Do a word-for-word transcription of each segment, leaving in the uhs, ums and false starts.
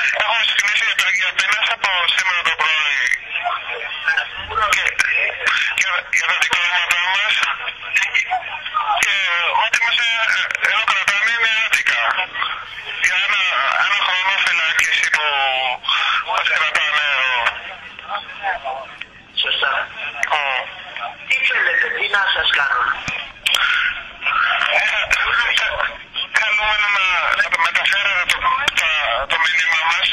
Έχουμε ξεκινήσει η απεργία πείνας από σήμερα το πρωί. Και για, για τα δικαιώματά μας και ό,τι μας εδώ κρατάνε είναι άδικα. Για ένα, ένα χρόνο φυλάκιση που μας κρατάνε εδώ. Σωστά. Oh. Τι θέλετε, τι να σας κάνουν? Θέλουμε να μεταφέρετε το, το, το μήνυμα μας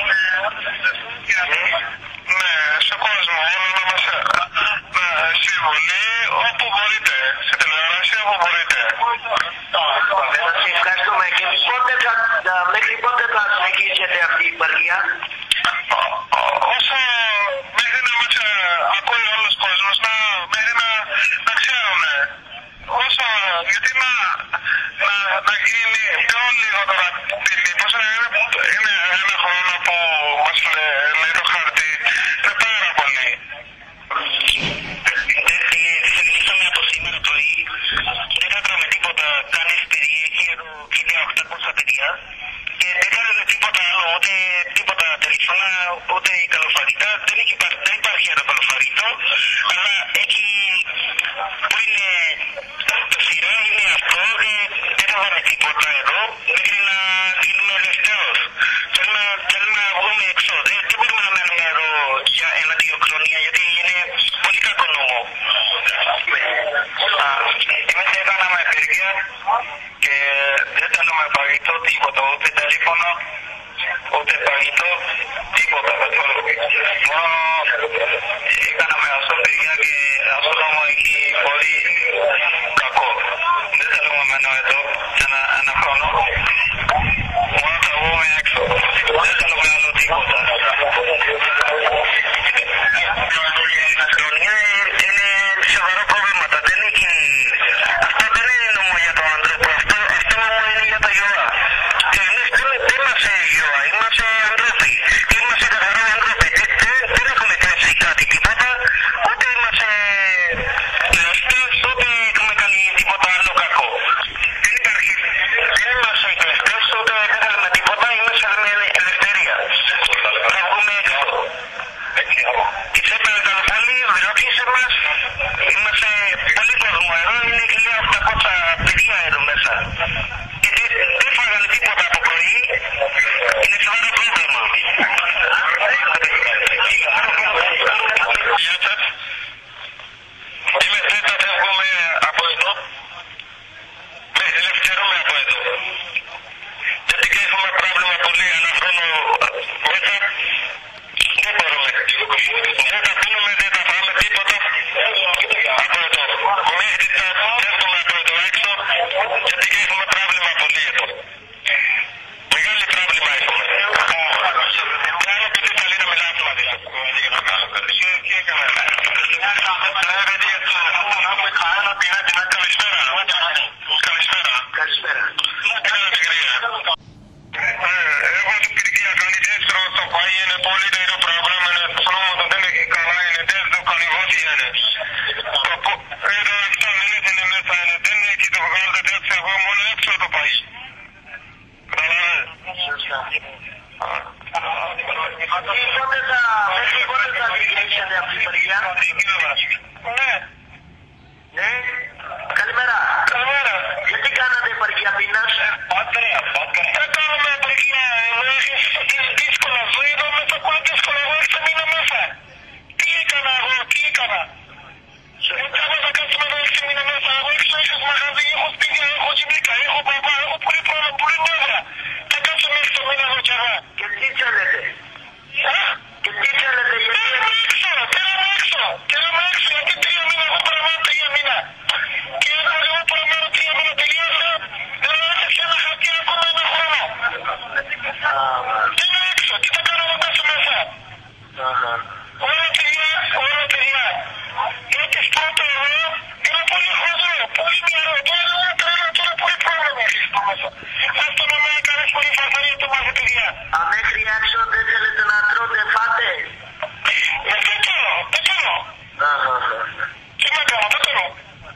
ναι, σε κόσμο, όλο να μας να συμβουλή όπου μπορείτε, σε τηλεόραση όπου μπορείτε. Σας ευχαριστούμε. Και πότε θα, μέχρι πότε θα συνεχίσετε αυτή η υπαρχία? Όσο μέχρι να μας ακούει όλος ο κόσμος, να, μέχρι να, να ξέρουν. Όσο, γιατί να, να, να γίνει πιο λιγότερα ποινή, πώς να είναι, είναι ένα χρόνο που μας λέει το χαρτί, είναι πάρα πολύ. Ξεκινήσαμε από σήμερα πρωί, δεν κάναμε τίποτα, κανείς περιέχει εδώ χίλια οκτακόσια παιδιά και δεν κάναμε τίποτα άλλο, ούτε τίποτα τηλέφωνα, ούτε καλοφαριτά, δεν, δεν υπάρχει ένα καλοφαριτό, αλλά εκεί που είναι το σειρά είναι αυτό, δεν θα βάλουμε τίποτα εδώ, μέχρι να γίνουμε ελευθερός. Θέλουμε, θέλουμε να βγούμε έξω, δεν, δεν μπορούμε να μένουμε εδώ για ένα-δύο χρόνια, γιατί είναι πολύ κακό νόμο. Εμείς έκαναμε απεργία και δεν θέλουμε παγιτό τίποτα, ούτε τηλέφωνο, ούτε παγιτό, τίποτα καθόλου. Μόνο έκαναμε αυτό παιδιά και αυτό νόμο έχει πολύ κακό. Δεν θέλουμε μένω εδώ ένα, ένα χρόνο. Μόνο θα βγούμε έξω. Δεν θέλουμε άλλο τίποτα. Είναι σοβαρό πρόβληματα, δεν έχει... Αυτό δεν είναι νόμο για τον άνθρωπο, αυτό, αυτό νόμο είναι για τα γιώα. Και εμείς δεν, δεν είμαστε γιώα, είμαστε ανθρώποι. Και είμαστε καθαρά ανθρώποι. Δεν, δεν, δεν έχουμε κλέψει κάτι τίποτα, ούτε είμαστε κλέφτες, ούτε έχουμε κάνει τίποτα άλλο κακό. Δεν υπάρχει, δεν είμαστε κλέφτες, ούτε δεν θέλουμε τίποτα, είμαστε με ελευθερία. Θα βγούμε έξω. Και σε παρακαλώ πολύ, ρωτήστε μας, είμαστε πολύ κόσμο εδώ, είναι χίλια οκτακόσια παιδιά εδώ μέσα. Και δεν, δεν φάγανε τίποτα από πρωί, είναι σοβαρό πρόβλημα. Γεια σας. Είμαι θέτα, φεύγουμε από εδώ. Με ελευθερούμε από εδώ. Γιατί και έχουμε πρόβλημα πολύ, ένα χρόνο μέσα. Δεν μπορούμε. Δεν θα πίνουμε, δεν θα φάμε τίποτα από εδώ. Μέχρι θα φεύγουμε από εδώ έξω, γιατί και έχουμε πρόβλημα πολύ εδώ. Μεγάλη πρόβλημα έχουμε. Και άλλο παιδί θέλει να μιλάτε μαζί. Τι έκαμε. Καλησπέρα. Καλησπέρα. Εγώ την πυρκία κάνει δεύτερο στο πάει, είναι πολύ τέτοιο πράγμα, είναι σώματα δεν έχει καλά, είναι δεύτερο κάνει βόθη είναι. Εδώ εφτά μήνες είναι μέσα, είναι δεν έχει το βγάλετε τέτοιο, εγώ μόνο έξω το πάει. Καταλάβες. Σωστά. Και πότε θα, μέχρι πότε θα ξεκινήσετε αυτή η παιδιά? Ναι. Ναι. Καλημέρα. Καλημέρα. Γιατί κάνατε υπαρχία πείνας? Πατρέα, πατρέα. Δεν κάνουμε απεργία, έχεις δύσκολα ζωή εδώ μέσα, πολύ δύσκολα, εγώ έξω μήνα μέσα. Τι έκανα εγώ, τι έκανα. Δεν treba να κάτσουμε εδώ έξω μήνα μέσα, εγώ έξω έχεις μαγαζί, έχω σπίτια, έχω γυναίκα, έχω παπά, έχω πολύ πρόβλημα, πολύ νεύρα. Θα κάτσουμε έξω μήνα εδώ κι εγώ. Και τι θέλετε? Και τι θέλετε? Θέλουμε έξω, θέλουμε έξω, θέλουμε έξω, γιατί τρία μήνα, εγώ παραμένω τρία μήνα. Και εγώ εγώ παραμένω τρία μήνα, τελείωσα, δεν έρθει ένα χαρτί ακόμα ένα χρόνο. Είναι έξω, τι θα κάνω να πέσω μέσα. Όλα παιδιά, όλα παιδιά. Έχεις πρώτο εδώ, είναι πολύ χοντρό, πολύ μυαλό, τώρα τώρα τώρα πολύ πρόβλημα έχεις το μέσα. Αυτό να με έκανες πολύ φασαρία το μάθει παιδιά. Αν μέχρι έξω δεν θέλετε να τρώτε, φάτε. Δεν θέλω, δεν θέλω. Τι να κάνω, δεν θέλω.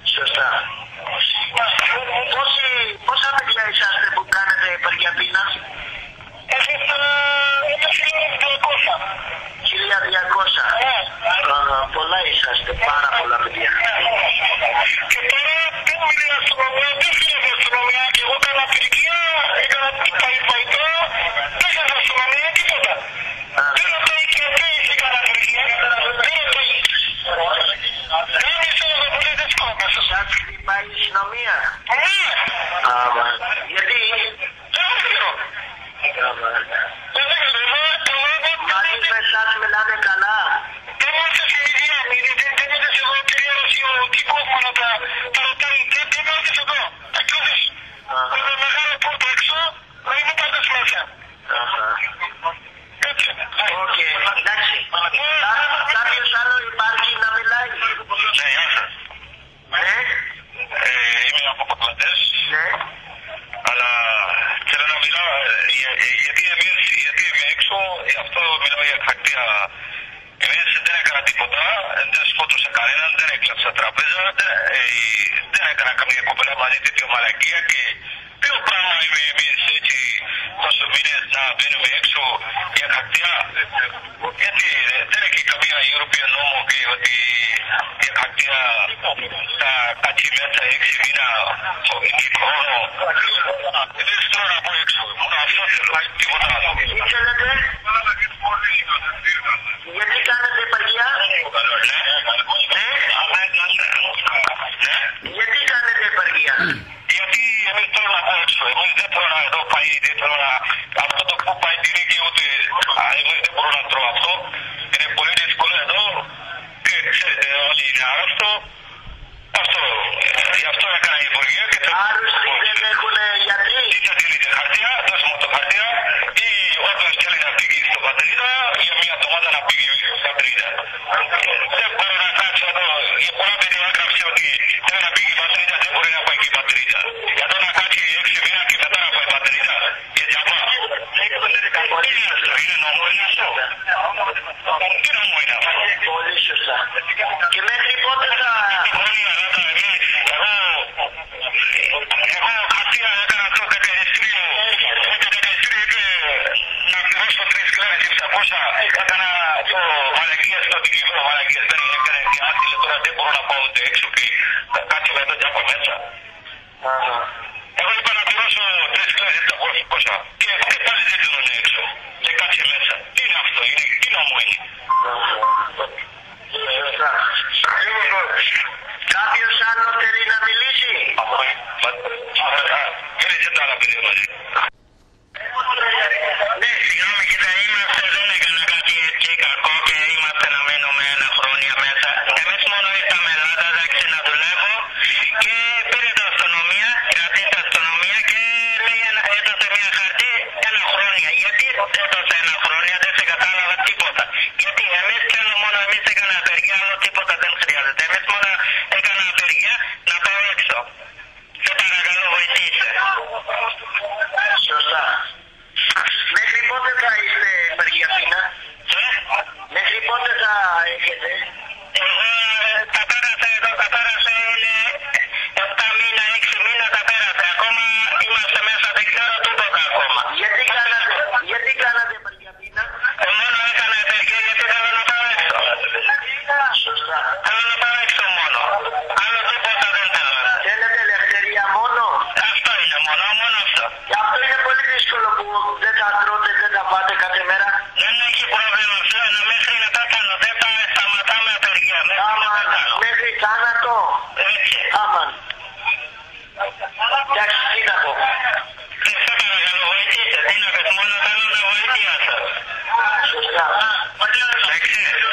Μαζί με εσάς μιλάνε καλά. Οκ, εντάξει. Κάποιος άλλο υπάρχει να μιλάει? Ναι, γεια σας. Ναι. Είμαι από Παπαντές. Ναι. Αλλά θέλω να μιλάω γιατί εμείς, γιατί είμαι έξω, γι' αυτό μιλάω για χαρτιά. Εμείς δεν έκανα τίποτα, δεν σκότωσα κανέναν, δεν έκλαψα τραπέζα, δεν έκανα καμία κοπέλα μαζί τέτοιο μαλακία και ποιο πράγμα είμαι εμείς έτσι τόσο μήνες να μπαίνουμε έξω για χαρτιά. Γιατί δεν έχει καμία Ευρωπαϊκή νόμο και ότι για χαρτιά θα κάτσει μέσα έξι μήνα ή χρόνο. Δεν θέλω να πω έξω, μόνο αυτό θέλω, τίποτα άλλο. Ήθελετε? Γιατί κάνετε παγιά? Ναι. Ναι. Γιατί κάνετε παγιά? Γιατί εμείς θέλω να πω έξω, εμείς δεν θέλω να εδώ πάει, δεν θέλω να... Αυτό το που πάει τη ρίκη ούτε... Εγώ δεν μπορώ να τρώω αυτό, είναι πολύ δύσκολο εδώ και ξέρετε όλοι είναι άρρωστο. Αυτό, γι' αυτό έκανα η υπουργεία και... Άρρωστοι δεν έχουν γιατροί? Τι θα δίνετε χαρτιά, δώσε μου το χαρτιά ή όποιος θέλει να φύγει στο πατρίδα για μια εβδομάδα να φύγει στο πατρίδα. Δεν μπορώ να κάτσω εδώ, για πολλά παιδιά έγραψε ότι θέλει να φύγει πατρίδα, δεν μπορεί να πάει και πατρίδα. Για εδώ να κάτσει έξι μήνα και μετά να πάει πατρίδα. Και διαβά. Είναι νόμο, είναι αυτό. Τι νόμο είναι αυτό. Πολύ σωστά. Και μέχρι πότε θα... Εγώ χαρτιά έκανα το δεκαετρίο, το δεκαετρίο είπε να πληρώσω τρεις χιλιάδες εξακόσια, έκανα το μαλακίες, το δικηγόρο μαλακίες, δεν έκανε και άθιλε τώρα δεν μπορώ να πάω ούτε έξω και κάτσε εδώ και από μέσα. Εγώ είπα να πληρώσω τρεις χιλιάδες εξακόσια και πάλι δεν δίνονται έξω και κάτσε μέσα. Τι είναι αυτό, είναι, τι νόμο είναι. Κάποιος άλλο θέλει να μιλήσει? Φέρετε τα άλλα παιδιά μαζί. Ναι, συγγνώμη, κοίτα, είμαστε, δεν έκανα κάτι έτσι κακό και είμαστε να μείνουμε ένα χρόνια μέσα. Εμείς μόνο ήρθαμε Ελλάδα, εντάξει, να δουλεύω και πήρε το αστυνομία, κρατήσε αστυνομία και λέει ένα, έδωσε μια χαρτί ένα χρόνια. Γιατί έδωσε ένα χρόνια, δεν σε κατάλαβα τίποτα. Γιατί εμείς θέλω μόνο, εμείς έκανα απεργία, άλλο τίποτα δεν χρειάζεται. Εμείς μόνο έκανα απεργία να πάω έξω. Σε παρακαλώ, βοηθήστε. Σωστά. Μέχρι πότε θα είστε Περγιαφίνα? Μέχρι πότε θα έχετε? Εγώ τα πέρασα εδώ, τα πέρασα είναι επτά μήνα, έξι μήνα τα πέρασα. Ακόμα είμαστε μέσα, δεν ξέρω τίποτα ακόμα. Γιατί κάνατε, γιατί κάνατε Περγιαφίνα? Μόνο έκανα απεργία γιατί θέλω να πάω έξω. Σωστά. Θέλω να πάω έξω μόνο. Άλλο τίποτα δεν θέλω. Θέλετε ελευθερία μόνο? Αυτό είναι μόνο, μόνο αυτό. Και αυτό είναι πολύ δύσκολο που δεν θα τρώτε, δεν θα πάτε κάθε μέρα. Δεν έχει πρόβλημα αυτό, να μέχρι να τα κάνω, δεν θα σταματάμε απεργία. Άμαν, μέχρι θάνατο. Έτσι. Άμαν. Εντάξει, τι να πω. Σε παρακαλώ, βοηθήστε, τι να πες, μόνο θέλω να βοηθεία σας. Σωστά. Εντάξει.